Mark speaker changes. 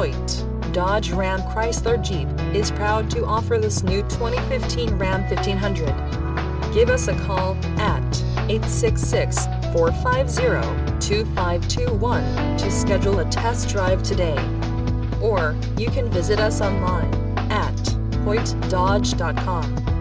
Speaker 1: Hoyte, Dodge Ram Chrysler Jeep, is proud to offer this new 2015 Ram 1500. Give us a call at 866-450-2521 to schedule a test drive today. Or you can visit us online at hoytedodge.com.